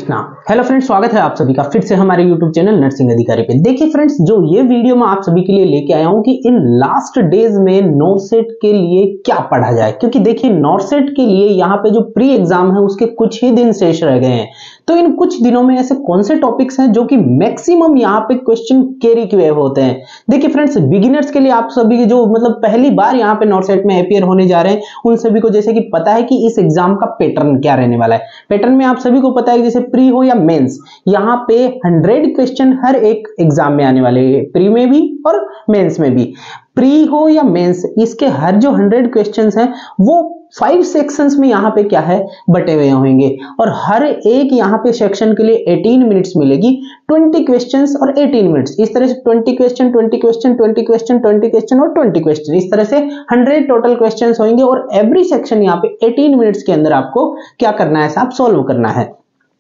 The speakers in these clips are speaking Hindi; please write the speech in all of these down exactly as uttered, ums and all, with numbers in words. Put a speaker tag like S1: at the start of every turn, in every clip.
S1: कृष्णा। हेलो फ्रेंड्स, स्वागत है आप सभी का फिर से हमारे यूट्यूब चैनल नर्सिंग अधिकारी पे। देखिए फ्रेंड्स, जो ये वीडियो मैं आप सभी के लिए लेके आया हूँ कि इन लास्ट डेज में नॉर्सेट के लिए क्या पढ़ा जाए, क्योंकि देखिए नॉर्सेट के लिए यहाँ पे जो प्री एग्जाम है उसके कुछ ही दिन शेष रह गए हैं। तो इन कुछ दिनों में ऐसे कौन से टॉपिक्स हैं जो कि मैक्सिमम यहाँ पे क्वेश्चन कैरी किए होते हैं। देखिए फ्रेंड्स, बिगिनर्स के लिए आप सभी जो मतलब पहली बार यहाँ पे नॉर्सेट में अपियर होने जा रहे हैं उन सभी को जैसे कि पता है कि इस एग्जाम का पैटर्न क्या रहने वाला है। पैटर्न में आप सभी को पता है जैसे प्री हो या मेंस, यहाँ पे हंड्रेड क्वेश्चन हर एक एग्जाम में आने वाले हैं, प्री में भी और मेंस में भी। प्री हो या मेंस, इसके हर जो हंड्रेड क्वेश्चंस हैं वो फाइव सेक्शंस में यहाँ पे क्या है बटे हुए होंगे और हर एक यहाँ पे सेक्शन के लिए एटीन मिनट्स मिलेगी। ट्वेंटी क्वेश्चंस और एटीन मिनट्स, इस तरह से twenty question twenty question twenty question twenty question और ट्वेंटी क्वेश्चन, इस तरह से हंड्रेड टोटल क्वेश्चंस होंगे और एवरी सेक्शन यहाँ पे एटीन मिनट्स के अंदर आपको क्या करना है, साहब सॉल्व करना है।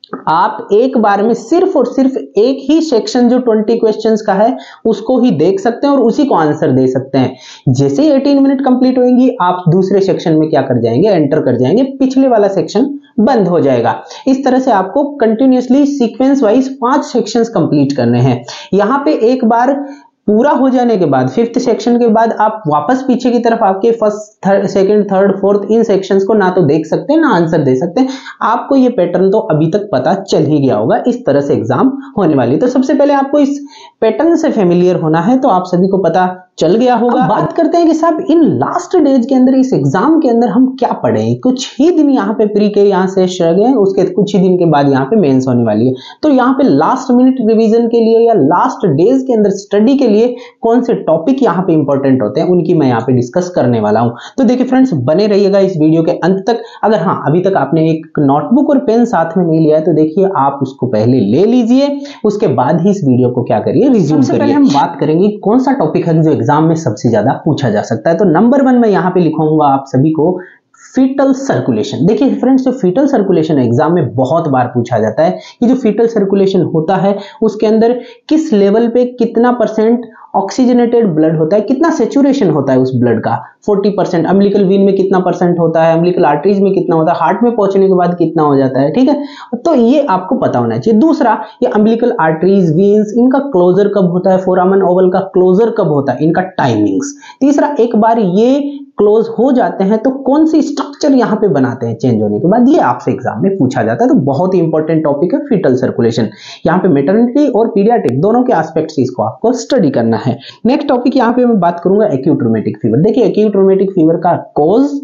S1: आप एक बार में सिर्फ और सिर्फ एक ही सेक्शन जो ट्वेंटी क्वेश्चंस का है उसको ही देख सकते हैं और उसी को आंसर दे सकते हैं। जैसे ही एटीन मिनट कंप्लीट होंगी आप दूसरे सेक्शन में क्या कर जाएंगे, एंटर कर जाएंगे, पिछले वाला सेक्शन बंद हो जाएगा। इस तरह से आपको कंटिन्यूअसली सीक्वेंस वाइज पांच सेक्शंस कंप्लीट करने हैं। यहाँ पे एक बार पूरा हो जाने के बाद फिफ्थ सेक्शन के बाद आप वापस पीछे की तरफ आपके first third second third fourth इन सेक्शंस को ना तो देख सकते हैं ना आंसर दे सकते हैं। आपको ये पैटर्न तो अभी तक पता चल ही गया होगा, इस तरह से एग्जाम होने वाली है। तो सबसे पहले आपको इस पैटर्न से फेमिलियर होना है, तो आप सभी को पता चल गया होगा। बात करते हैं कि साहब इन लास्ट डेज के अंदर इस एग्जाम के अंदर हम क्या पढ़ें। कुछ ही दिन यहाँ पे प्री के यहाँ से रह गए, उसके कुछ ही दिन के बाद यहाँ पे मेंस होने वाली है। तो यहाँ पे लास्ट मिनट रिवीजन के लिए या लास्ट डेज के अंदर स्टडी के लिए कौन से टॉपिक यहाँ पे इंपॉर्टेंट होते हैं उनकी मैं यहाँ पे डिस्कस करने वाला हूँ। तो देखिए फ्रेंड्स, बने रहिएगा इस वीडियो के अंत तक। अगर हाँ अभी तक आपने एक नोटबुक और पेन साथ में नहीं लिया है तो देखिए आप उसको पहले ले लीजिए, उसके बाद ही इस वीडियो को क्या करिए, रिज्यूम करिए। पहले हम बात करेंगे कौन सा टॉपिक है जो एग्जाम में सबसे ज्यादा पूछा जा सकता है। तो नंबर वन में यहाँ पे लिखूंगा आप सभी को फीटल सर्कुलेशन। देखिए फ्रेंड्स, जो फीटल सर्कुलेशन एग्जाम में बहुत बार पूछा जाता है कि जो फीटल सर्कुलेशन होता है उसके अंदर किस लेवल पे कितना परसेंट ऑक्सीजनेटेड ब्लड होता है, कितना सेचुरेशन होता है उस ब्लड का, फोर्टी परसेंट, अम्बिलिकल वीन में कितना परसेंट होता है, अम्बिलिकल आर्टरीज में कितना होता है, हार्ट में पहुंचने के बाद कितना हो जाता है, ठीक है। तो ये आपको पता होना चाहिए। दूसरा, ये अम्बिलिकल आर्टरीज वीन्स इनका क्लोजर कब होता है, फोरामन ओवल का क्लोजर कब होता है, इनका टाइमिंग्स। तीसरा, एक बार ये क्लोज हो जाते हैं तो कौन सी स्ट्रक्चर यहाँ पे बनाते हैं चेंज होने के बाद, ये आपसे एग्जाम में पूछा जाता है। तो बहुत ही इंपॉर्टेंट टॉपिक है फीटल सर्कुलेशन। यहाँ पे मैटरनिटी और पीडियाट्रिक दोनों के एस्पेक्ट्स इसको आपको स्टडी करना है। नेक्स्ट टॉपिक यहाँ पे मैं बात करूंगा एक्यूट रूमेटिक फीवर। देखिए एक्यूट रूमेटिक फीवर का कॉज,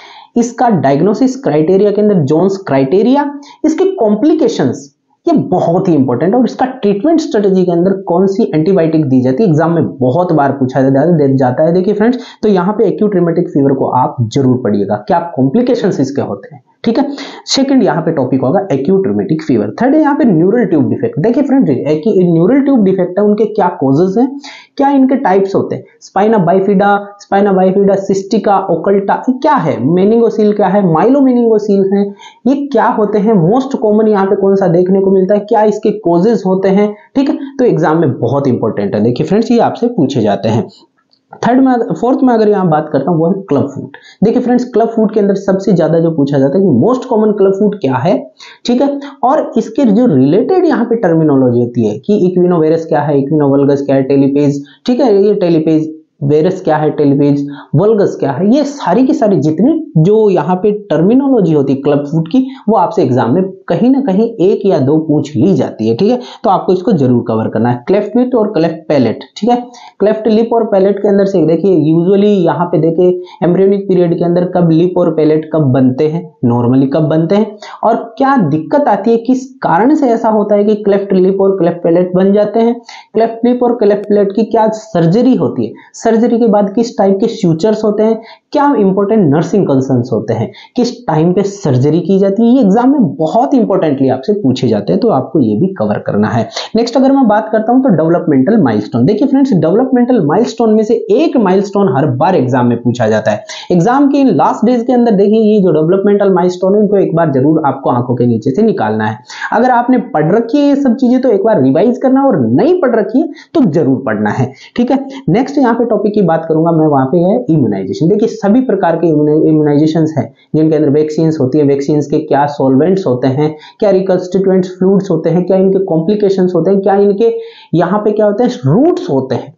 S1: इसका डायग्नोसिस क्राइटेरिया के अंदर जोन्स क्राइटेरिया, इसके कॉम्प्लिकेशंस, ये बहुत ही इंपॉर्टेंट है और इसका ट्रीटमेंट स्ट्रेटेजी के अंदर कौन सी एंटीबायोटिक दी जाती है, एग्जाम में बहुत बार पूछा जाता है। देखिए फ्रेंड्स, तो यहाँ पे एक्यूट रूमेटिक फीवर को आप जरूर पढ़िएगा, क्या कॉम्प्लिकेशंस इसके होते हैं, ठीक है। सेकंड यहाँ पे टॉपिक होगा एक्यूट रूमेटिक फीवर। थर्ड है यहाँ पे न्यूरल ट्यूब डिफेक्ट। देखिए फ्रेंड्स, न्यूरल ट्यूब डिफेक्ट है, उनके क्या कॉजेज हैं, क्या इनके टाइप्स होते हैं, spina bifida, spina bifida cystica, occulta, क्या है, मेनिंगोसील क्या है, माइलोमेनिंगोसील है, ये क्या होते हैं, मोस्ट कॉमन यहाँ पे कौन सा देखने को मिलता है, क्या इसके कॉजेज होते हैं, ठीक है। तो एग्जाम में बहुत इंपॉर्टेंट है। देखिए फ्रेंड्स, ये आपसे पूछे जाते हैं। थर्ड में, फोर्थ में अगर यहाँ बात करता हूँ वो है क्लब फूड। देखिए फ्रेंड्स, क्लब फूड के अंदर सबसे ज्यादा जो पूछा जाता है कि मोस्ट कॉमन क्लब फूड क्या है, ठीक है, और इसके जो रिलेटेड यहाँ पे टर्मिनोलॉजी होती है कि इक्विनोवेरस क्या है, इक्विनोवल्गस क्या है, टेलीपेज, ठीक है, ये टेलीपेज, वेरस क्या है, टेलीपेज, वल्गस क्या है, ये सारी की सारी जितनी जो यहाँ पे टर्मिनोलॉजी होती है क्लब फूड की, वो आपसे एग्जाम में कहीं ना कहीं एक या दो पूछ ली जाती है, ठीक है। तो आपको इसको जरूर कवर करना है। क्लेफ्ट लिप और क्लेफ्ट पैलेट, ठीक है। क्लेफ्ट लिप और पैलेट के अंदर से देखिए यूजुअली यहाँ पे देखिए एम्ब्रियोनिक पीरियड के अंदर कब लिप और पैलेट कब बनते हैं, नॉर्मली कब बनते हैं और क्या दिक्कत आती है, किस कारण से ऐसा होता है कि क्लेफ्ट लिप और क्लेफ्ट पैलेट बन जाते हैं, क्लेफ्ट लिप और क्लेफ्ट पैलेट की क्या सर्जरी होती है, सर्जरी के बाद किस टाइप के फ्यूचर्स होते हैं, क्या इंपॉर्टेंट नर्सिंग कंसर्न्स होते हैं, किस टाइम पे सर्जरी की जाती है, ये एग्जाम में बहुत इंपॉर्टेंटली आपसे पूछे जाते हैं। तो आपको ये भी कवर करना है। नेक्स्ट अगर मैं बात करता हूं तो डेवलपमेंटल माइलस्टोन। देखिए फ्रेंड्स, डेवलपमेंटल माइलस्टोन में से एक माइलस्टोन हर बार एग्जाम में पूछा जाता है। एग्जाम के इन लास्ट डेज के अंदर देखिए ये जो डेवलपमेंटल माइलस्टोन है इनको एक बार जरूर आपको आंखों के नीचे से निकालना है। अगर आपने पढ़ रखी है ये सब चीजें तो एक बार रिवाइज करना, और नहीं पढ़ रखी है तो जरूर पढ़ना है, ठीक है। नेक्स्ट यहाँ पे टॉपिक की बात करूंगा मैं, वहां पे है इम्यूनाइजेशन। देखिए सभी प्रकार के इम्यूनाइजेशंस हैं जिनके अंदर वैक्सीन होती है, वैक्सीन के क्या सॉल्वेंट्स होते हैं, क्या रिकंस्टिट्यूएंट फ्लूइड्स होते हैं, क्या इनके कॉम्प्लिकेशंस होते हैं, क्या इनके यहाँ पे क्या होते हैं रूट्स होते हैं,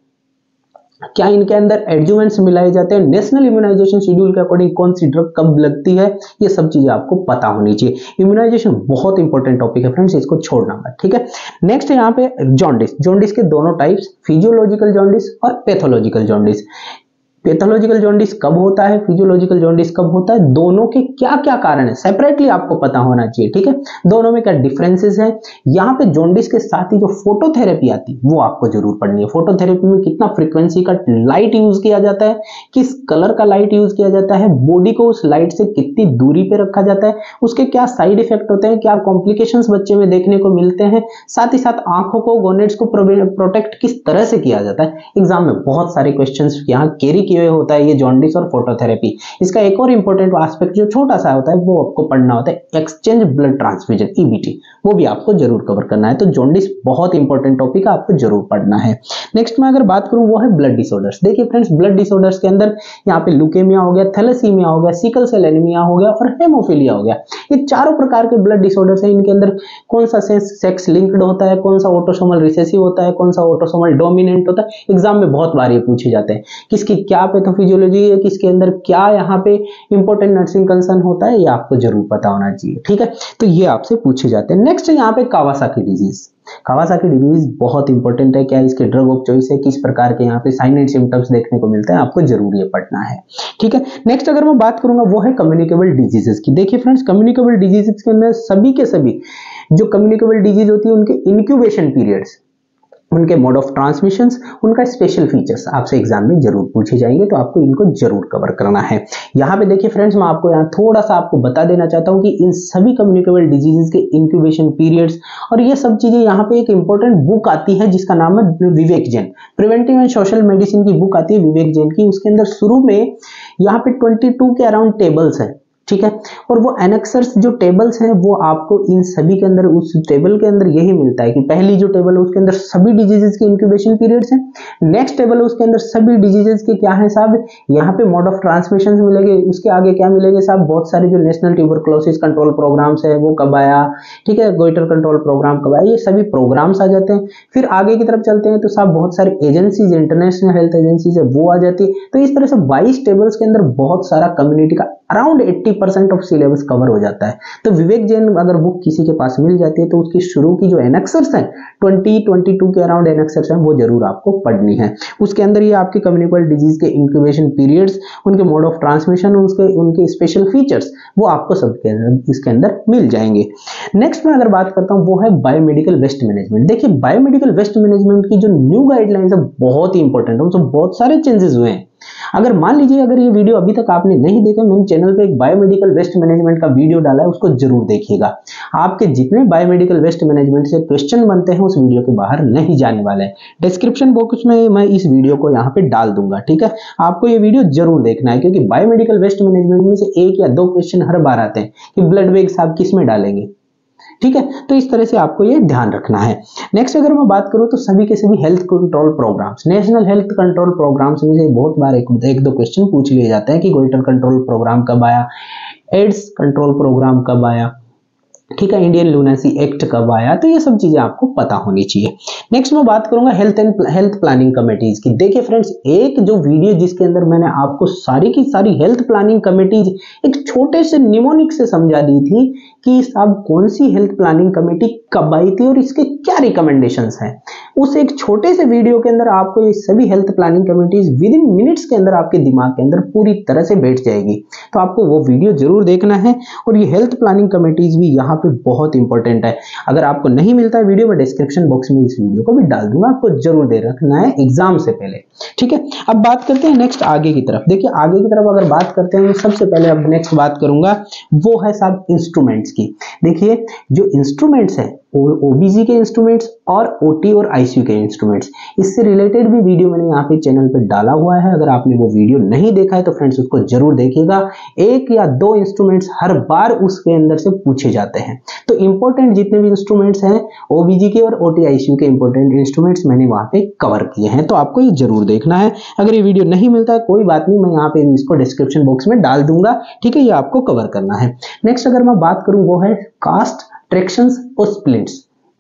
S1: क्या इनके अंदर एडजुवेंट्स मिलाए जाते हैं, नेशनल इम्यूनाइजेशन शेड्यूल के अकॉर्डिंग कौन सी ड्रग कब लगती है, ये सब चीजें आपको पता होनी चाहिए। इम्यूनाइजेशन बहुत इंपॉर्टेंट टॉपिक है फ्रेंड्स, इसको छोड़ना मत, ठीक है। नेक्स्ट यहाँ पे जॉन्डिस, जॉन्डिस के दोनों टाइप्स, फिजियोलॉजिकल जॉन्डिस और पैथोलॉजिकल जॉन्डिस। पैथोलॉजिकल जॉन्डिस कब होता है, फिजियोलॉजिकल जॉन्डिस कब होता है, दोनों के क्या क्या कारण है सेपरेटली आपको पता होना चाहिए, ठीक है। दोनों में क्या डिफरेंसेस हैं। यहाँ पे जॉन्डिस के साथ ही जो फोटोथेरेपी आती है वो आपको जरूर पढ़नी है। फोटोथेरेपी में कितना फ्रीक्वेंसी का लाइट यूज किया जाता है, किस कलर का लाइट यूज किया जाता है, बॉडी को उस लाइट से कितनी दूरी पे रखा जाता है, उसके क्या साइड इफेक्ट होते हैं, क्या कॉम्प्लिकेशंस बच्चे में देखने को मिलते हैं, साथ ही साथ आंखों को, गोनेट्स को प्रोटेक्ट किस तरह से किया जाता है। एग्जाम में बहुत सारे क्वेश्चन यहाँ कैरी किए होता है ये जॉन्डिस और फोटोथेरेपी। इसका एक और इंपॉर्टेंट एस्पेक्ट जो छोटा सा होता है वो आपको पढ़ना होता है एक्सचेंज ब्लड ट्रांसफ्यूजन, ईबीटी, वो भी आपको जरूर कवर करना है। तो जॉन्डिस बहुत इंपॉर्टेंट टॉपिक है, आपको जरूर पढ़ना है। नेक्स्ट में अगर बात करूं वो है ब्लड डिसऑर्डर्स। देखिए फ्रेंड्स, ब्लड डिसऑर्डर्स के अंदर यहाँ पे ल्यूकेमिया हो गया, थैलेसीमिया हो गया, सिकल सेल एनीमिया हो गया और हेमोफीलिया हो गया। ये चारों प्रकार के ब्लड डिसऑर्डर्स हैं। इनके अंदर कौन सा सेक्स लिंक्ड होता है, कौन सा ऑटोसोमल रिसेसिव होता है, कौन सा ऑटोसोमल डोमिनेंट होता है, एग्जाम में बहुत बार ये पूछे जाते हैं। किसकी क्या पैथोफिजियोलॉजी है, किसके अंदर क्या यहाँ पे इंपॉर्टेंट नर्सिंग कंसर्न होता है, ये आपको जरूर पता होना चाहिए, ठीक है। तो ये आपसे पूछे जाते हैं। नेक्स्ट यहाँ पे कावासाकी डिजीज। कावासाकी डिजीज बहुत इंपॉर्टेंट है, क्या इसके ड्रग ऑफ चॉइस है, किस प्रकार के यहाँ पे साइन एंड सिम्टम्स देखने को मिलते हैं, आपको जरूर ये पढ़ना है, ठीक है। नेक्स्ट अगर मैं बात करूंगा वो है कम्युनिकेबल डिजीजेस की। देखिए फ्रेंड्स, कम्युनिकेबल डिजीजेस के अंदर सभी के सभी जो कम्युनिकेबल डिजीज होती है उनके इंक्यूबेशन पीरियड्स, उनके मोड ऑफ ट्रांसमिशंस, उनका स्पेशल फीचर्स आपसे एग्जाम में जरूर पूछे जाएंगे, तो आपको इनको जरूर कवर करना है। यहाँ पे देखिए फ्रेंड्स, मैं आपको यहाँ थोड़ा सा आपको बता देना चाहता हूँ कि इन सभी कम्युनिकेबल डिजीजेस के इंक्यूबेशन पीरियड्स और ये सब चीजें, यहाँ पे एक इंपॉर्टेंट बुक आती है जिसका नाम है Vivek Jain, preventive and social medicine की बुक आती है विवेक जैन की। उसके अंदर शुरू में यहाँ पे बाईस के अराउंड टेबल्स है, ठीक है, और वो एनेक्सर्स जो टेबल्स हैं वो आपको इन सभी के अंदर, उस टेबल के अंदर यही मिलता है कि पहली जो टेबल है उसके अंदर सभी डिजीजेस के इंक्यूबेशन पीरियड्स हैं, नेक्स्ट टेबल है उसके अंदर सभी डिजीजेस के क्या है साहब, यहाँ पे मोड ऑफ ट्रांसमिशन मिलेंगे, उसके आगे क्या मिलेंगे साहब, बहुत सारे जो नेशनल ट्यूबरकुलोसिस कंट्रोल प्रोग्राम्स है वो कब आया, ठीक है, गोइटर कंट्रोल प्रोग्राम कब आया, ये सभी प्रोग्राम्स आ जाते हैं। फिर आगे की तरफ चलते हैं तो साहब बहुत सारे एजेंसीज, इंटरनेशनल हेल्थ एजेंसीज है वो आ जाती है। तो इस तरह से बाईस टेबल्स के अंदर बहुत सारा कम्युनिटी का अराउंड अस्सी परसेंट ऑफ सिलेबस कवर हो जाता है। तो विवेक जैन अगर बुक किसी के पास मिल जाती है तो उसकी शुरू की जो एनेक्सर्स हैं बीस बाईस के अराउंड एनेक्सर्स हैं वो जरूर आपको पढ़नी है। उसके अंदर ये आपके कम्युनिकेबल डिजीज के इंक्यूबेशन पीरियड्स, उनके मोड ऑफ ट्रांसमिशन, उसके उनके स्पेशल फीचर्स वो आपको सब के अंदर इसके अंदर मिल जाएंगे। नेक्स्ट में अगर बात करता हूँ वो है बायोमेडिकल वेस्ट मैनेजमेंट। देखिए बायोमेडिकल वेस्ट मैनेजमेंट की जो न्यू गाइडलाइंस है बहुत ही इंपॉर्टेंट है, उसमें बहुत सारे चेंजेस हुए हैं। अगर मान लीजिए अगर ये वीडियो अभी तक आपने नहीं देखा, मैंने चैनल पे एक बायोमेडिकल वेस्ट मैनेजमेंट का वीडियो डाला है, उसको जरूर देखिएगा। आपके जितने बायोमेडिकल वेस्ट मैनेजमेंट से क्वेश्चन बनते हैं उस वीडियो के बाहर नहीं जाने वाले हैं। डिस्क्रिप्शन बॉक्स में मैं इस वीडियो को यहाँ पे डाल दूंगा, ठीक है। आपको ये वीडियो जरूर देखना है क्योंकि बायोमेडिकल वेस्ट मैनेजमेंट में से एक या दो क्वेश्चन हर बार आते हैं कि ब्लड बैग्स आप किस में डालेंगे, ठीक है। तो इस तरह से आपको ये ध्यान रखना है। नेक्स्ट अगर मैं बात करूं तो सभी के सभी health control programs, national health control programs में से बहुत बार एक, एक दो क्वेश्चन पूछ लिए जाते हैं कि गोइटर कंट्रोल प्रोग्राम कब आया, एड्स कंट्रोल प्रोग्राम कब आया, ठीक है, इंडियन लूनेसी एक्ट कब आया, तो ये सब चीजें आपको पता होनी चाहिए। नेक्स्ट मैं बात करूंगा health and health planning committees की। देखिए फ्रेंड्स, एक जो वीडियो जिसके अंदर मैंने आपको सारी की सारी हेल्थ प्लानिंग कमेटीज एक छोटे से निमोनिक से समझा दी थी कि साहब कौन सी हेल्थ प्लानिंग कमेटी कब आई थी और इसके क्या रिकमेंडेशंस हैं। उस एक छोटे से वीडियो के अंदर आपको ये सभी health planning committees within minutes के अंदर आपके दिमाग के अंदर पूरी तरह से बैठ जाएगी। तो आपको वो वीडियो जरूर देखना है। और ये हेल्थ प्लानिंग कमेटीज भी यहाँ पे बहुत इंपॉर्टेंट है। अगर आपको नहीं मिलता है वीडियो, में डिस्क्रिप्शन बॉक्स में इस वीडियो को भी डाल दूंगा, आपको जरूर दे रखना है एग्जाम से पहले, ठीक है। अब बात करते हैं नेक्स्ट आगे की तरफ। देखिए आगे की तरफ अगर बात करते हैं, सबसे पहले अब नेक्स्ट बात करूंगा वो है साहब इंस्ट्रूमेंट्स की। देखिए जो इंस्ट्रूमेंट्स है ओबीजी के इंस्ट्रूमेंट्स और ओटी और आईसीयू के इंस्ट्रूमेंट्स, इससे रिलेटेड भी वीडियो मैंने यहाँ पे चैनल पे डाला हुआ है। अगर आपने वो वीडियो नहीं देखा है तो फ्रेंड्स उसको जरूर देखिएगा। एक या दो इंस्ट्रूमेंट्स हर बार उसके अंदर से पूछे जाते हैं। तो इंपॉर्टेंट जितने भी इंस्ट्रूमेंट्स हैं ओबीजी के और ओटी आईसीयू के इंपॉर्टेंट इंस्ट्रूमेंट्स मैंने वहां पे कवर किए हैं, तो आपको ये जरूर देखना है। अगर ये वीडियो नहीं मिलता है कोई बात नहीं, मैं यहाँ पे भी इसको डिस्क्रिप्शन बॉक्स में डाल दूंगा, ठीक है, ये आपको कवर करना है। नेक्स्ट अगर मैं बात करूं वो है कास्ट, ट्रैक्शंस और स्प्लिंट्स।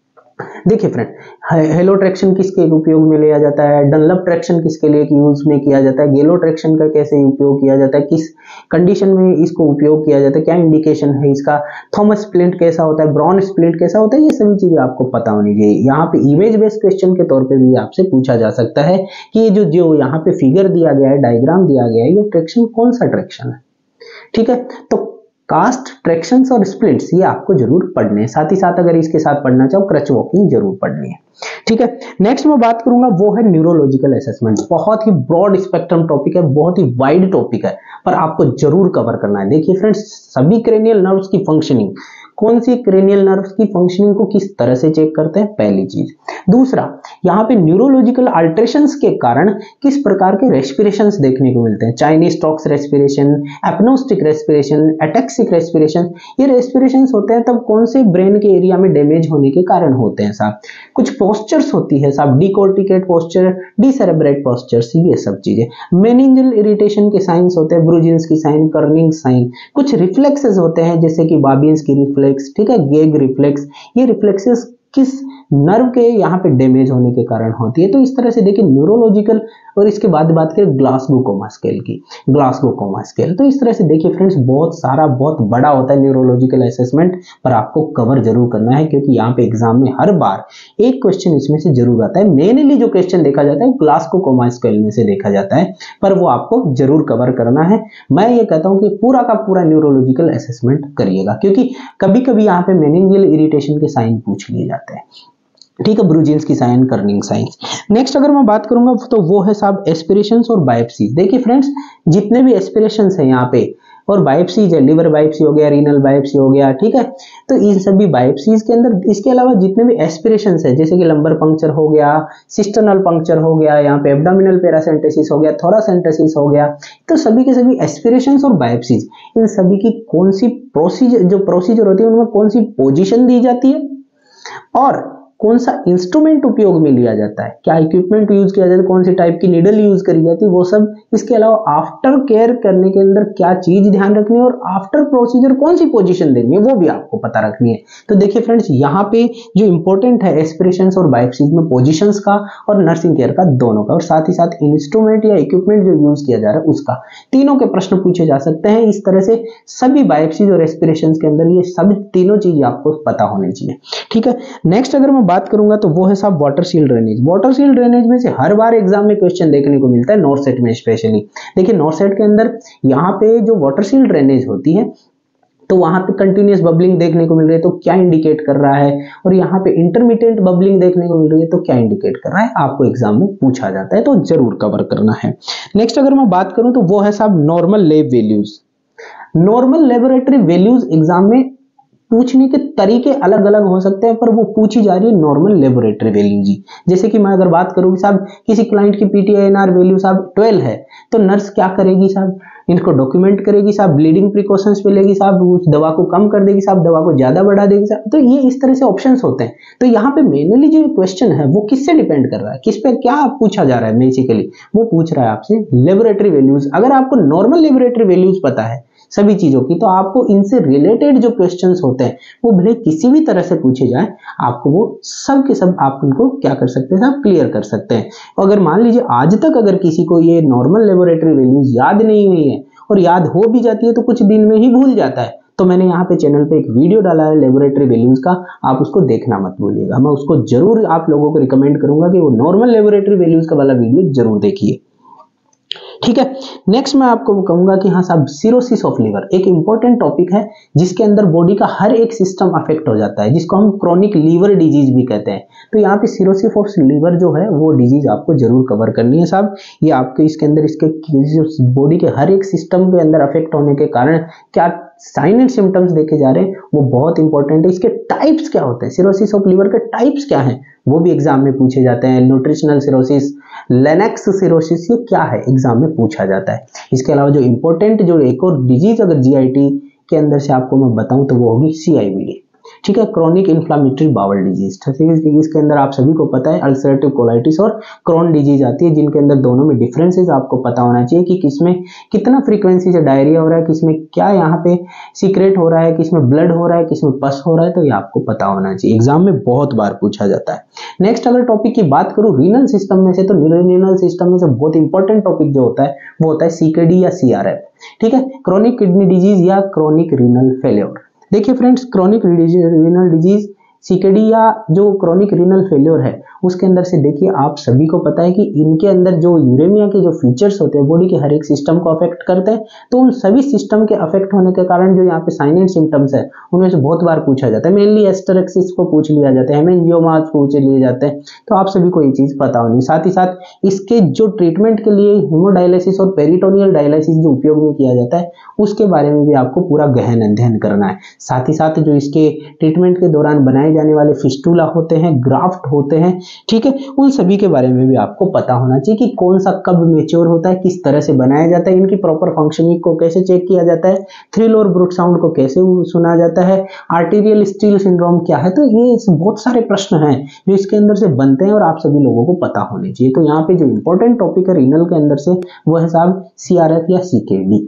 S1: देखिए फ्रेंड, हेलो ट्रैक्शन किसके उपयोग में लिया जाता है, डनलप ट्रैक्शन किसके लिए यूज में किया जाता है, गेलो ट्रैक्शन का कैसे उपयोग किया जाता है, किस कंडीशन में इसको उपयोग किया जाता है, क्या इंडिकेशन है इसका, थॉमस स्प्लिंट कैसा होता है, ब्राउन स्प्लिंट कैसा होता है, ये सभी चीजें आपको पता होनी चाहिए। यहाँ पे इमेज बेस्ड क्वेश्चन के तौर पे भी आपसे पूछा जा सकता है कि ये जो जो यहाँ पे फिगर दिया गया है, डायग्राम दिया गया है, ये ट्रैक्शन कौन सा ट्रैक्शन है, ठीक है। तो कास्ट, ट्रैक्शंस और स्प्लिट्स ये आपको जरूर पढ़ने हैं। साथ ही साथ अगर इसके साथ पढ़ना चाहो क्रच वॉकिंग जरूर पढ़नी है, ठीक है। नेक्स्ट मैं बात करूंगा वो है न्यूरोलॉजिकल असेसमेंट। बहुत ही ब्रॉड स्पेक्ट्रम टॉपिक है, बहुत ही वाइड टॉपिक है, पर आपको जरूर कवर करना है। देखिए फ्रेंड्स, सभी क्रेनियल नर्व्स की फंक्शनिंग, कौन सी क्रेनियल नर्व्स की फंक्शनिंग को किस तरह से चेक करते हैं, पहली चीज। दूसरा, यहाँ पे न्यूरोलॉजिकल अल्टरेशंस के कारण किस प्रकार के रेस्पिरेशंस देखने को मिलते हैं, Cheyne Stokes respiration, apneustic respiration, ataxic respiration. ये रेस्पिरेशंस होते हैं तब कौन से ब्रेन के एरिया में डैमेज होने के कारण होते हैं साहब। कुछ पोस्चर्स होती है साहब, डिकोर्टिकेट पोस्चर, डिसेरेब्रेट पोस्चर्स, ये सब चीजें। मेनिंजल इरिटेशन के साइंस होते हैं, ब्रुजिन्स की साइन, कर्निंग साइन। कुछ रिफ्लेक्सेस होते हैं जैसे कि बाबियंस की रिफ्लेक्स, ठीक है, गेग रिफ्लेक्स। ये रिफ्लेक्सेस किस नर्व के यहाँ पे डैमेज होने के कारण होती है। तो इस तरह से देखिए न्यूरोलॉजिकल, और इसके बाद बात करें ग्लासगो कोमा स्केल की, ग्लासगो कोमा स्केल। तो इस तरह से देखिए फ्रेंड्स, बहुत सारा बहुत बड़ा होता है न्यूरोलॉजिकल असेसमेंट, पर आपको कवर जरूर करना है क्योंकि यहाँ पे एग्जाम में हर बार एक क्वेश्चन इसमें से जरूर आता है। मेनली जो क्वेश्चन देखा जाता है ग्लासगो कोमा स्केल में से देखा जाता है, पर वो आपको जरूर कवर करना है। मैं ये कहता हूँ कि पूरा का पूरा न्यूरोलॉजिकल असेसमेंट करिएगा, क्योंकि कभी कभी यहाँ पे मेनिंजियल इरिटेशन के साइन पूछ लिए जाते हैं, ठीक है, ब्रुजिन्स की साइन, कर्निंग साइंस। नेक्स्ट अगर मैं बात करूंगा तो वो है साहब एस्पिरेशंस और बायोप्सीज। देखिए फ्रेंड्स, जितने भी एस्पिरेशंस हैं यहाँ पे और बायोप्सीज है, लिवर बायोप्सी हो गया, रीनल बायोप्सी हो गया, ठीक है, तो इन सभी बायोप्सीज के अंदर इसके अलावा जितने भी एस्पिरेशंस है, जैसे कि लंबर पंक्चर हो गया, सिस्टर्नल पंक्चर हो गया, यहाँ पे एब्डोमिनल पैरासेंटेसिस हो गया, थोरासेंटेसिस हो गया, तो सभी के सभी एस्पिरेशंस और बायोप्सीज, इन सभी की कौन सी प्रोसीजर, जो प्रोसीजर होती है उनमें कौन सी पोजिशन दी जाती है और कौन सा इंस्ट्रूमेंट उपयोग में लिया जाता है, क्या इक्विपमेंट यूज किया जाता है, कौन सी टाइप की नीडल यूज करी जाती है, वो सब। इसके अलावा आफ्टर केयर करने के अंदर क्या चीज ध्यान रखनी है और आफ्टर प्रोसीजर कौन सी पोजीशन देनी है वो भी आपको पता रखनी है। तो देखिए फ्रेंड्स, यहाँ पे जो इंपॉर्टेंट है एस्पिरेशंस और बायोप्सीज में पोजीशंस का और नर्सिंग केयर का, दोनों का, और साथ ही साथ इंस्ट्रूमेंट या इक्विपमेंट जो यूज किया जा रहा है उसका, तीनों के प्रश्न पूछे जा सकते हैं। इस तरह से सभी बायोप्सीज और एस्पिरेशंस के अंदर ये सब तीनों चीज आपको पता होनी चाहिए, ठीक है। नेक्स्ट अगर मैं बात करूंगा तो वो है साहब water seal drainage. Water seal drainage में से हर बार एग्जाम में क्वेश्चन देखने को मिलता है, नॉर्सेट में स्पेशली। देखिए नॉर्सेट के अंदर यहाँ पे जो वाटर सील ड्रेनेज होती है तो वहां पे कंटिन्यूअस बबलिंग देखने को मिल रही है, तो क्या इंडिकेट कर रहा है, और यहाँ पे इंटरमीडिएट बबलिंग देखने को मिल रही है तो क्या इंडिकेट कर रहा है, आपको एग्जाम में पूछा जाता है, तो जरूर कवर करना है। नेक्स्ट अगर मैं बात करूं तो वो है साहब normal lab values. Normal laboratory values exam में पूछने के तरीके अलग अलग हो सकते हैं, पर वो पूछी जा रही है नॉर्मल लेबोरेटरी वैल्यू जी। जैसे कि मैं अगर बात करूँ साहब किसी क्लाइंट की पीटीआईएनआर वैल्यू साहब ट्वेल्व है, तो नर्स क्या करेगी साहब, इनको डॉक्यूमेंट करेगी साहब, ब्लीडिंग प्रिकॉशंस पे लेगी साहब, उस दवा को कम कर देगी साहब, दवा को ज्यादा बढ़ा देगी साहब। तो ये इस तरह से ऑप्शंस होते हैं। तो यहाँ पे मेनली जो क्वेश्चन है वो किससे डिपेंड कर रहा है, किस पे क्या पूछा जा रहा है, बेसिकली वो पूछ रहा है आपसे लेबोरेटरी वैल्यूज। अगर आपको नॉर्मल लेबोरेटरी वैल्यूज पता है सभी चीजों की, तो आपको इनसे रिलेटेड जो क्वेश्चंस होते हैं वो भले किसी भी तरह से पूछे जाए, आपको वो सब के सब आप उनको क्या कर सकते हैं, आप क्लियर कर सकते हैं। और अगर मान लीजिए आज तक अगर किसी को ये नॉर्मल लेबोरेटरी वैल्यूज याद नहीं हुई है, और याद हो भी जाती है तो कुछ दिन में ही भूल जाता है, तो मैंने यहाँ पे चैनल पे एक वीडियो डाला है लेबोरेटरी वैल्यूज का, आप उसको देखना मत भूलिएगा। मैं उसको जरूर आप लोगों को रिकमेंड करूंगा कि वो नॉर्मल लेबोरेटरी वैल्यूज का वाला वीडियो जरूर देखिए, ठीक है। नेक्स्ट मैं आपको कहूंगा कि हाँ साहब सिरोसिस ऑफ लिवर एक इंपॉर्टेंट टॉपिक है, जिसके अंदर बॉडी का हर एक सिस्टम अफेक्ट हो जाता है, जिसको हम क्रोनिक लीवर डिजीज भी कहते हैं। तो यहाँ पे सिरोसिस ऑफ लिवर जो है वो डिजीज आपको जरूर कवर करनी है साहब। ये आपके इसके अंदर इसके बॉडी के हर एक सिस्टम के अंदर अफेक्ट होने के कारण क्या साइन एंड सिम्टम्स देखे जा रहे हैं वो बहुत इंपॉर्टेंट है। इसके टाइप्स क्या होते हैं, सिरोसिस ऑफ लीवर के टाइप्स क्या हैं वो भी एग्जाम में पूछे जाते हैं। न्यूट्रिशनल सिरोसिस, लेनेक्स सिरोसिस, ये क्या है एग्जाम में पूछा जाता है। इसके अलावा जो इंपॉर्टेंट जो एक और डिजीज अगर जीआईटी के अंदर से आपको मैं बताऊं तो वो होगी सीआईबीडी, ठीक है, क्रोनिक इन्फ्लामेटरी बाउल डिजीज। इसके अंदर आप सभी को पता है अल्सरेटिव कोलाइटिस और क्रोन डिजीज आती है, जिनके अंदर दोनों में डिफरेंसेस आपको पता होना चाहिए कि किसमें कितना फ्रीक्वेंसी से डायरिया हो रहा है, किसमें क्या यहाँ पे सीक्रेट हो रहा है, किसमें ब्लड हो रहा है, किसमें पस हो रहा है, तो ये आपको पता होना चाहिए, एग्जाम में बहुत बार पूछा जाता है। नेक्स्ट अगर टॉपिक की बात करूं रीनल सिस्टम में से, तो रीनल सिस्टम में से बहुत इंपॉर्टेंट टॉपिक जो होता है वो होता है सीकेडी या सीआरएफ, ठीक है, क्रोनिक किडनी डिजीज या क्रोनिक रीनल फेल्योर। देखिए friends, chronic renal disease CKD या जो क्रोनिक रीनल फेल्योर है उसके अंदर से देखिए आप सभी को पता है कि इनके अंदर जो यूरेमिया के जो फीचर्स होते हैं बॉडी के हर एक सिस्टम को अफेक्ट करते हैं, तो उन सभी सिस्टम के अफेक्ट होने के कारण जो यहाँ पे साइन एंड सिम्टम्स है उनमें से बहुत बार पूछा जाता है। मेनली एस्टेरेक्सिस को पूछ लिया जाता है, हेमेंजियोमास पूछ लिए जाते हैं, तो आप सभी को ये चीज पता होनी। साथ ही साथ इसके जो ट्रीटमेंट के लिए हीमोडायलिसिस और पेरिटोनियल डायलिसिस जो उपयोग में किया जाता है उसके बारे में भी आपको पूरा गहन अध्ययन करना है। साथ ही साथ जो इसके ट्रीटमेंट के दौरान बनाए जाने वाले फिस्टुला होते हैं, ग्राफ्ट होते हैं, ठीक है, उन सभी के बारे में भी आपको पता होना चाहिए कि कौन सा कब मेच्योर होता है, किस तरह से बनाया जाता है, इनकी प्रॉपर फंक्शनिंग को कैसे चेक किया जाता है, थ्रिल और ब्रूट साउंड को कैसे सुना जाता है, आर्टीरियल स्टील सिंड्रोम क्या है। तो ये बहुत सारे प्रश्न हैं जो इसके अंदर से बनते हैं और आप सभी लोगों को पता होने चाहिए। तो यहाँ पे जो इंपॉर्टेंट टॉपिक है रीनल के अंदर से वो है साहब सीआरएफ या सीकेडी।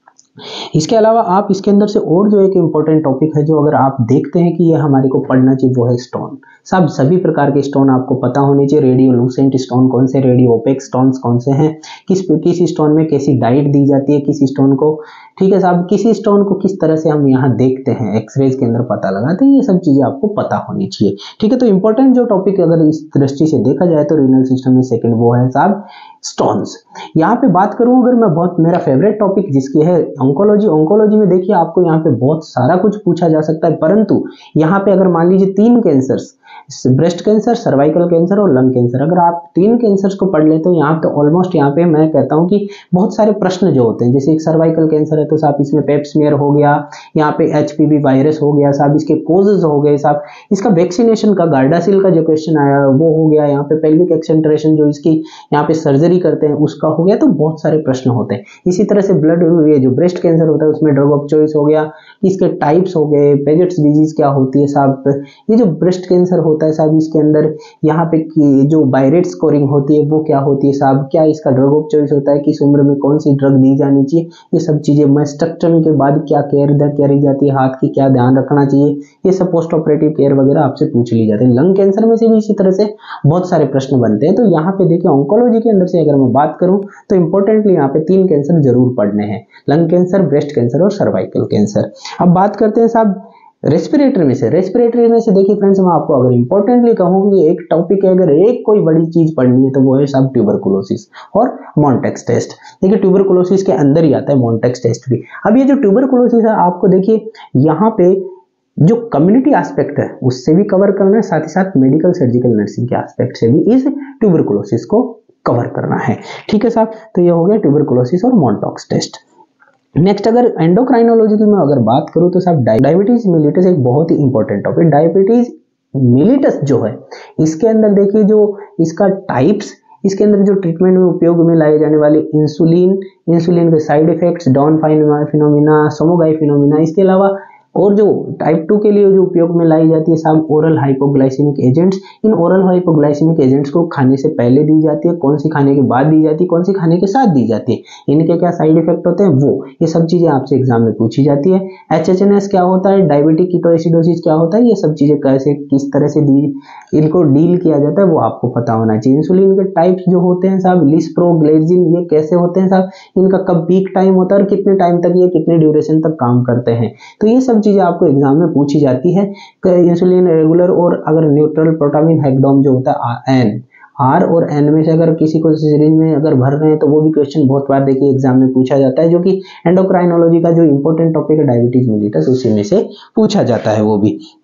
S1: इसके अलावा आप इसके अंदर से और जो एक इंपॉर्टेंट टॉपिक है जो अगर आप देखते हैं कि ये हमारे को पढ़ना चाहिए वो है स्टोन। सब सभी प्रकार के स्टोन आपको पता होने चाहिए, रेडियोलुसेंट स्टोन कौन से, रेडियो ओपेक स्टोन्स कौन से हैं, किस किस स्टोन में कैसी डाइट दी जाती है, किस स्टोन को, ठीक है साहब, किसी स्टोन को किस तरह से हम यहाँ देखते हैं, एक्सरेज के अंदर पता लगाते हैं, ये सब चीजें आपको पता होनी चाहिए, ठीक है। तो इंपॉर्टेंट जो टॉपिक अगर इस दृष्टि से देखा जाए तो रीनल सिस्टम में सेकंड वो है साहब स्टोन्स। यहाँ पे बात करूं अगर मैं, बहुत मेरा फेवरेट टॉपिक जिसकी है ऑन्कोलॉजी। ऑन्कोलॉजी में देखिए आपको यहाँ पे बहुत सारा कुछ पूछा जा सकता है, परंतु यहाँ पे अगर मान लीजिए तीन cancers, breast cancer, cervical cancer और लंग कैंसर, अगर आप तीन कैंसर्स को पढ़ लेते हो यहाँ तो ऑलमोस्ट यहाँ पे मैं कहता हूँ कि बहुत सारे प्रश्न जो होते हैं, जैसे एक सर्वाइकल कैंसर है तो साहब इसमें पेप्समियर हो गया, यहाँ पे एचपीवी वायरस हो गया साहब, इसके कोजेज हो गए साहब, इसका वैक्सीनेशन का गार्डासिल का जो क्वेश्चन आया वो हो गया, यहाँ पे पेल्विक एक्सेंट्रेशन जो इसकी यहाँ पे सर्जरी करते हैं उसका हो गया। तो बहुत सारे प्रश्न होते हैं। इसी तरह से ब्लड, ये जो ब्रेस्ट कैंसर होता है उसमें ड्रग ऑफ चॉइस हो गया, इसके टाइप्स हो गए, पेजेट्स डिजीज क्या होती है साहब, ये जो ब्रेस्ट कैंसर होता है साहब इसके अंदर यहाँ पे जो बायरेट स्कोरिंग होती है वो क्या होती है साहब, क्या इसका ड्रग ऑफ चॉइस होता है, किस उम्र में कौन सी ड्रग दी जानी चाहिए, ये सब चीजें, मैस्टेक्टमी के बाद क्या केयर करी जाती है, हाथ की क्या ध्यान रखना चाहिए, ये सब पोस्ट ऑपरेटिव केयर वगैरह आपसे पूछ ली जाती है। लंग कैंसर में से भी इसी तरह से बहुत सारे प्रश्न बनते हैं। तो यहाँ पे देखिए ऑन्कोलॉजी के अंदर से अगर मैं बात करूं तो इंपॉर्टेंटली यहाँ पे तीन कैंसर जरूर पढ़ने हैं, लंग कैंसर, ब्रेस्ट कैंसर और सर्वाइकल कैंसर। अब बात करते हैं साहब रेस्पिरेटरी में से। रेस्पिरेटरी में से देखिए फ्रेंड्स, मैं आपको अगर इंपॉर्टेंटली कहूँ कि एक टॉपिक है, अगर एक कोई बड़ी चीज पढ़नी है तो वो है साहब ट्यूबरकुलोसिस और मॉन्टेक्स टेस्ट। देखिए ट्यूबरकुलोसिस के अंदर ही आता है मॉन्टेक्स टेस्ट भी। अब ये जो ट्यूबरकुलोसिस है आपको देखिए यहाँ पे जो कम्युनिटी एस्पेक्ट है उससे भी कवर करना है, साथ ही साथ मेडिकल सर्जिकल नर्सिंग के एस्पेक्ट से भी इस ट्यूबरकुलोसिस को कवर करना है, ठीक है साहब। तो ये हो गया ट्यूबरकुलोसिस और मॉन्टेक्स टेस्ट। नेक्स्ट अगर एंडोक्राइनोलॉजी की मैं अगर बात करूं तो साहब डायबिटीज मिलिटस एक बहुत ही इंपॉर्टेंट टॉपिक। डायबिटीज मिलिटस जो है इसके अंदर देखिए जो इसका टाइप्स, इसके अंदर जो ट्रीटमेंट में उपयोग में लाए जाने वाले इंसुलिन, इंसुलिन के side effects, dawn phenomena, Somogyi phenomena, इसके अलावा और जो टाइप टू के लिए जो उपयोग में लाई जाती है साहब ओरल हाइपोग्लाइसेमिक एजेंट्स। इन ओरल हाइपोग्लाइसेमिक एजेंट्स को खाने से पहले दी जाती है, कौन सी खाने के बाद दी जाती है, कौन सी खाने के साथ दी जाती है, इनके क्या साइड इफेक्ट होते हैं, वो ये सब चीजें आपसे एग्जाम में पूछी जाती है। एच एच एन एस क्या होता है, डायबिटिक कीटोएसिडोसिस क्या होता है, ये सब चीजें कैसे किस तरह से दी इनको डील किया जाता है वो आपको पता होना चाहिए। इंसुलिन के टाइप्स जो होते हैं साहब, लिस्प्रोग्लिसरीन, ये कैसे होते हैं साहब, इनका कब पीक टाइम होता है और कितने टाइम तक ये कितने ड्यूरेशन तक काम करते हैं, तो ये सब चीजें आपको एग्जाम में पूछी जाती है। इंसुलिन रेगुलर और अगर न्यूट्रल प्रोटामिन हेक्डोम जो होता है एन, आर और एन में से अगर किसी को सिरिंज में अगर भर रहे हैं तो वो भी क्वेश्चन बहुत बार देखिए एग्जाम में पूछा जाता है, जो कि एंडोक्राइनोलॉजी का जो इंपॉर्टेंट टॉपिक है डायबिटीज मिलिटस उसी में से पूछा जाता है वो भी।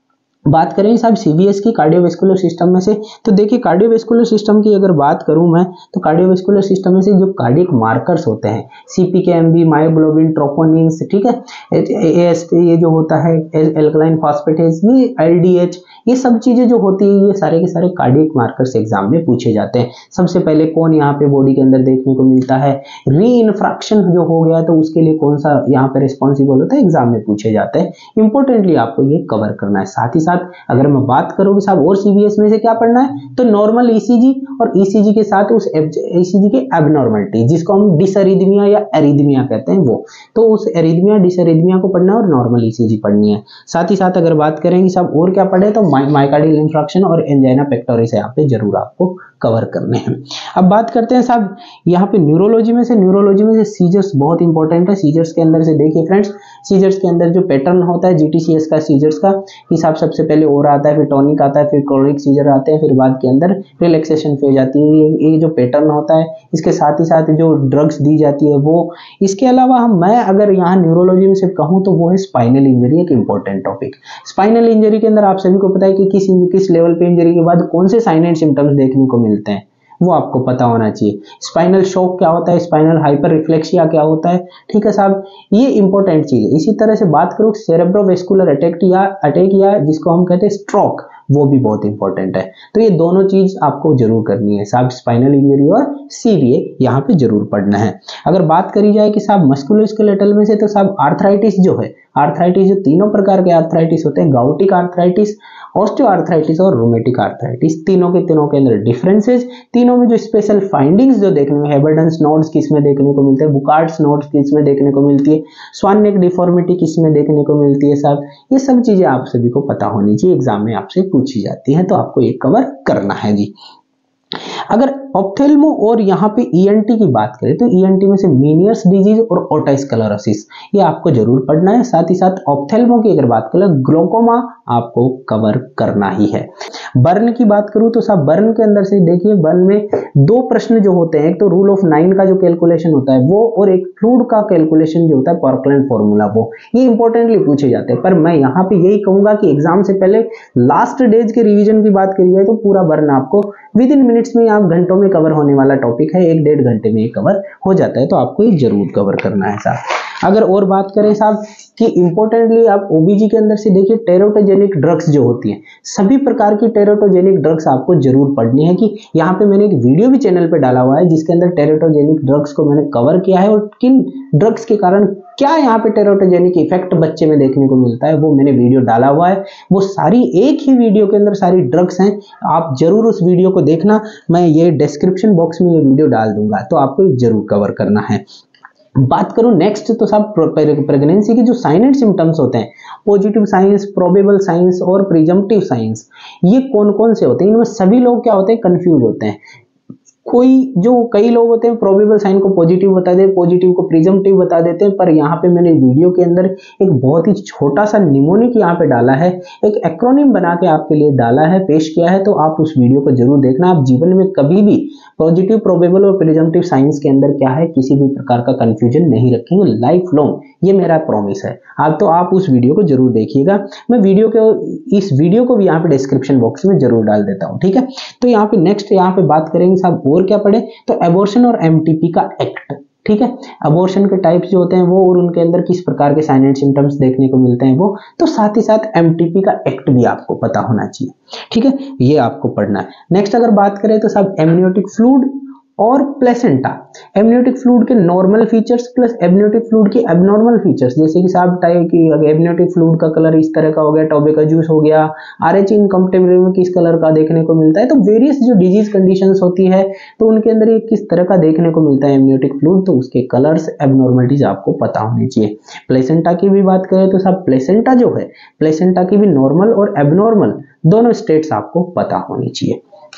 S1: बात करें साहब सीवीएस की कार्डियोवैस्कुलर सिस्टम में से, तो देखिए कार्डियोवैस्कुलर सिस्टम की अगर बात करूं मैं, तो कार्डियोवैस्कुलर सिस्टम में से जो कार्डियक मार्कर्स होते हैं सीपीकेएमबी, मायोग्लोबिन, ट्रोपोनिन्स, ठीक है, एएसटी ये जो होता है एल्कलाइन फॉस्फेटेज, ये एलडीएच, ये सब चीजें जो होती है ये सारे के सारे कार्डियक मार्कर्स एग्जाम में पूछे जाते हैं। सबसे पहले कौन यहाँ पे बॉडी के अंदर देखने को मिलता है, री इन्फ्रैक्शन जो हो गया तो उसके लिए कौन सा यहाँ पे रिस्पॉन्सिबल होता है, एग्जाम में पूछे जाते हैं। इंपॉर्टेंटली आपको ये कवर करना है। साथ ही साथ अगर मैं बात करूँ कि साहब और सीवीएस में से क्या पढ़ना है, तो नॉर्मल ईसीजी और ईसीजी के साथ उस ईसीजी के एबनॉर्मलिटी जिसको हम डिसअरिथमिया या एरिथमिया कहते हैं वो, तो उस एरिथमिया डिसअरिथमिया को पढ़ना है और नॉर्मल ईसीजी पढ़नी है। साथ ही साथ अगर बात करेंगे साहब और क्या पढ़े, तो माइकार्डियल इंफ्रैक्शन और एंजाइना पेक्टोरिस यहाँ पे जरूर आपको कवर करने हैं। अब बात करते हैं साहब यहाँ पे न्यूरोलॉजी में से, न्यूरोलॉजी में से सीजर्स बहुत इंपॉर्टेंट है। सीजर्स के अंदर से देखिए फ्रेंड्स, सीजर्स के अंदर जो पैटर्न होता है जीटीसीएस का सीजर्स का हिसाब, सबसे पहले और आता है, फिर टॉनिक आता है, फिर क्रोनिक सीजर आते हैं, फिर बाद के अंदर रिलैक्सेशन फेज आती है। ये, ये जो पैटर्न होता है, इसके साथ ही साथ जो ड्रग्स दी जाती है वो। इसके अलावा हम मैं अगर यहाँ न्यूरोलॉजी में से कहूँ तो वो है स्पाइनल इंजरी, एक इंपॉर्टेंट टॉपिक। स्पाइनल इंजरी के अंदर आप सभी को पता है कि किस किस लेवल पे इंजरी के बाद कौन से साइन एंड सिम्टम्स देखने को मिलते हैं, वो आपको पता होना चाहिए। स्पाइनल शॉक क्या होता है, स्पाइनल हाइपर रिफ्लेक्सिया क्या होता है, ठीक है साहब, ये इंपॉर्टेंट चीज है। इसी तरह से बात करूं सेरेब्रोवेस्कुलर अटैक या अटैक या जिसको हम कहते हैं स्ट्रोक, वो भी बहुत इंपॉर्टेंट है। तो ये दोनों चीज आपको जरूर करनी है साहब, स्पाइनल इंजरी और सीवीए यहाँ पे जरूर पढ़ना है। अगर बात करी जाए कि साहब मस्कुलोस्केलेटल में से, तो साहब आर्थराइटिस जो है, आर्थराइटिस जो तीनों प्रकार के आर्थराइटिस होते हैं, गाउटिक आर्थराइटिस, ऑस्टियोआर्थराइटिस और रूमेटिक आर्थराइटिस, तीनों के तीनों के अंदर डिफरेंसेस, तीनों में जो स्पेशल फाइंडिंग्स जो देखने में, हेबर्डन्स नोड्स किसमें देखने को मिलते हैं, बुकार्ड्स नोड्स किसमें देखने को मिलती है, स्वान नेक डिफॉर्मिटी किसमें देखने को मिलती है साहब, ये सब चीजें आप सभी को पता होनी चाहिए, एग्जाम में आपसे पूछी जाती है, तो आपको ये कवर करना है जी। अगर ऑप्थेल्मो और यहाँ पे ईएनटी की बात करें, तो ईएनटी में से मीनियर्स डिजीज और ओटाइस्क्लेरोसिस ये आपको जरूर पढ़ना है। साथ ही साथ ऑप्थेल्मो की अगर बात करें, ग्लोकोमा आपको कवर करना ही है। बर्न की बात करूं तो साहब बर्न के अंदर से देखिए, बर्न में दो प्रश्न जो होते हैं, एक तो रूल ऑफ नाइन का जो कैलकुलेशन होता है वो, और एक फ्लूइड का कैलकुलेशन जो होता है पार्कलैंड फॉर्मूला, वो ये इंपॉर्टेंटली पूछे जाते हैं। पर मैं यहाँ पे यही कहूंगा कि एग्जाम से पहले लास्ट डेज के रिविजन की बात करी जाए तो पूरा बर्न आपको विद इन मिनट्स में, आप घंटों में कवर होने वाला टॉपिक है, एक डेढ़ घंटे में ये कवर हो जाता है, तो आपको ये जरूर कवर करना है साहब। अगर और बात करें साहब कि इंपॉर्टेंटली आप ओबीजी के अंदर से देखिए, टेरोटोजेनिक ड्रग्स जो होती हैं, सभी प्रकार की टेरोटोजेनिक ड्रग्स आपको जरूर पढ़नी है। कि यहाँ पे मैंने एक वीडियो भी चैनल पे डाला हुआ है जिसके अंदर टेरोटोजेनिक ड्रग्स को मैंने कवर किया है, और किन ड्रग्स के कारण क्या यहाँ पे टेरोटोजेनिक इफेक्ट बच्चे में देखने को मिलता है, वो मैंने वीडियो डाला हुआ है। वो सारी एक ही वीडियो के अंदर सारी ड्रग्स हैं, आप जरूर उस वीडियो को देखना, मैं ये डिस्क्रिप्शन बॉक्स में ये वीडियो डाल दूंगा, तो आपको जरूर कवर करना है। बात करूं नेक्स्ट तो सब प्रेगनेंसी के जो साइन एंड सिम्टम्स होते हैं, पॉजिटिव साइंस, प्रोबेबल साइंस और प्रिजम्पटिव साइंस, ये कौन कौन से होते हैं, इनमें सभी लोग क्या होते हैं, कंफ्यूज होते हैं। कोई जो कई लोग होते हैं प्रोबेबल साइन को पॉजिटिव बता देते, पॉजिटिव को प्रिजम्पटिव बता देते हैं, पर यहाँ पे मैंने वीडियो के अंदर एक बहुत ही छोटा सा निमोनिक यहाँ पे डाला है, एक एक्रोनिम बना के आपके लिए डाला है, पेश किया है, तो आप उस वीडियो को जरूर देखना। आप जीवन में कभी भी पॉजिटिव, प्रोबेबल और प्रिजम्पटिव साइंस के अंदर क्या है, किसी भी प्रकार का कंफ्यूजन नहीं रखेंगे लाइफ लॉन्ग, ये मेरा प्रॉमिस है। आप तो आप उस वीडियो को जरूर देखिएगा, मैं वीडियो के इस वीडियो को भी यहाँ पे डिस्क्रिप्शन बॉक्स में जरूर डाल देता हूँ, ठीक है। तो यहाँ पे नेक्स्ट यहाँ पे बात करेंगे साहब और क्या पढ़े, तो एबॉर्शन और एमटीपी का एक्ट, ठीक है, अबॉर्शन के टाइप्स जो होते हैं वो, और उनके अंदर किस प्रकार के साइन एंड सिम्टम्स देखने को मिलते हैं वो, तो साथ ही साथ एमटीपी का एक्ट भी आपको पता होना चाहिए, ठीक है, ये आपको पढ़ना है। नेक्स्ट अगर बात करें तो साहब एमनियोटिक फ्लूइड और प्लेसेंटा, एमनियोटिक फ्लूइड के normal features plus amniotic fluid के एबनॉर्मल फीचर्स, जैसे कि साहब टाइप की एमनियोटिक फ्लूइड का कलर इस तरह का हो गया, टोबैको जूस हो गया, आरएच इनकम्पेटिबिलिटी में किस कलर का देखने को मिलता है, तो वेरियस जो डिजीज कंडीशंस होती है तो उनके अंदर ये किस तरह का देखने को मिलता है एमनियोटिक फ्लूइड, तो उसके कलर्स एबनॉर्मलिटीज आपको पता होनी चाहिए। प्लेसेंटा की भी बात करें तो साहब प्लेसेंटा जो है, प्लेसेंटा की भी नॉर्मल और एबनॉर्मल दोनों स्टेट्स आपको पता होनी चाहिए।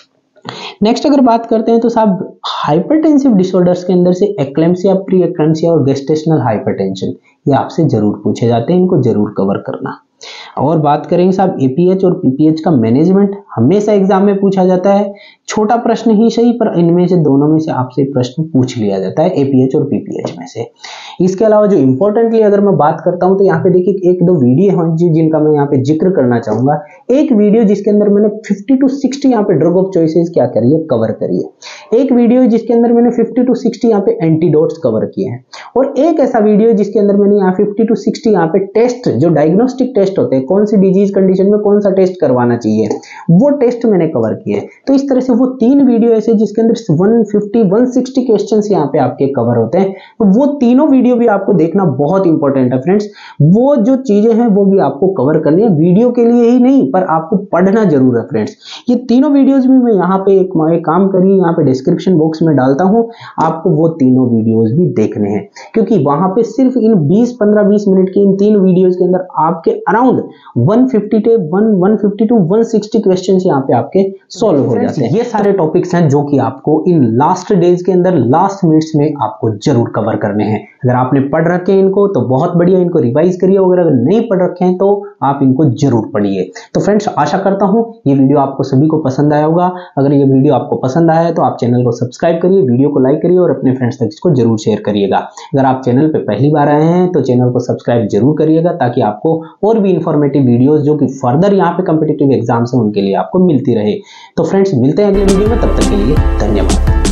S1: नेक्स्ट अगर बात करते हैं तो साहब हाइपरटेंसिव डिसऑर्डर्स के अंदर से एक्लेम्सिया, प्री एक्लेम्सिया और गेस्टेशनल हाइपरटेंशन, ये आपसे जरूर पूछे जाते हैं, इनको जरूर कवर करना। और बात करेंगे साहब एपीएच और पीपीएच का मैनेजमेंट हमेशा एग्जाम में पूछा जाता है, छोटा प्रश्न ही सही पर इनमें से दोनों में से आपसे प्रश्न पूछ लिया जाता है, एपीएच और पीपीएच में से। इसके अलावा जो इंपॉर्टेंटली अगर मैं बात करता हूं तो यहाँ पे देखिए एक दो वीडियो हैं जिनका मैं यहाँ पे जिक्र करना चाहूंगा। एक वीडियो जिसके अंदर मैंने फिफ्टी टू सिक्सटी यहाँ पे ड्रग ऑफ चॉइसेस क्या करी है, कवर करी है। एक वीडियो जिसके अंदर मैंने फिफ्टी टू सिक्सटी यहाँ पे एंटीडोट्स कवर किए हैं, और एक ऐसा वीडियो जिसके अंदर मैंने यहाँ फिफ्टी टू सिक्सटी यहाँ पे टेस्ट, जो डायग्नोस्टिक टेस्ट होते हैं, कौन सी डिजीज कंडीशन में कौन सा टेस्ट करवाना चाहिए, वो टेस्ट मैंने कवर किए। तो इस तरह से वो तीन वीडियो ऐसे जिसके अंदर one fifty one sixty questions यहाँ पे आपके कवर होते हैं, तो वो तीनों वीडियो भी आपको देखना बहुत इंपॉर्टेंट है फ्रेंड्स। वो जो चीजें हैं वो भी आपको कवर करनी है, वीडियो के लिए ही नहीं पर आपको पढ़ना जरूर है फ्रेंड्स। ये तीनों वीडियोस भी मैं यहाँ पे एक, एक काम करिए यहाँ पे डिस्क्रिप्शन बॉक्स में डालता हूँ, आपको वो तीनों वीडियोस भी देखने हैं, क्योंकि वहां पे सिर्फ इन बीस पंद्रह बीस मिनट की इन तीन वीडियोस के अंदर आपके around one fifty to one fifty to one sixty questions यहाँ पे आपके सॉल्व हो जाते हैं। ये सारे टॉपिक्स हैं जो कि आपको इन लास्ट डेज के अंदर, लास्ट मिनट्स में आपको जरूर कवर करने हैं। अगर आपने पढ़ रखे हैं इनको तो बहुत बढ़िया, इनको रिवाइज करिए, अगर अगर नहीं पढ़ रखे हैं तो आप इनको जरूर पढ़िए। तो फ्रेंड्स आशा करता हूं ये वीडियो आपको सभी को पसंद आया होगा। अगर ये वीडियो आपको पसंद आया है तो आप चैनल को सब्सक्राइब करिए, वीडियो को लाइक करिए और अपने फ्रेंड्स तक इसको जरूर शेयर करिएगा। अगर आप चैनल पे पहली बार आए हैं तो चैनल को सब्सक्राइब जरूर करिएगा, ताकि आपको और भी इंफॉर्मेटिव वीडियोस जो कि फर्दर यहाँ पे कॉम्पिटिटिव एग्जाम्स हैं उनके लिए आपको मिलती रहे। तो फ्रेंड्स मिलते हैं अगले वीडियो में, तब तक के लिए धन्यवाद।